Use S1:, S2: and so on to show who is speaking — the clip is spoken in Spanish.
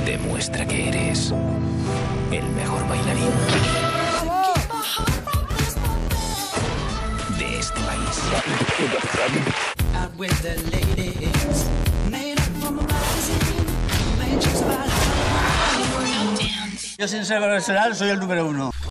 S1: Demuestra que eres el mejor bailarín de este país.
S2: Yo sin ser profesional soy el número 1.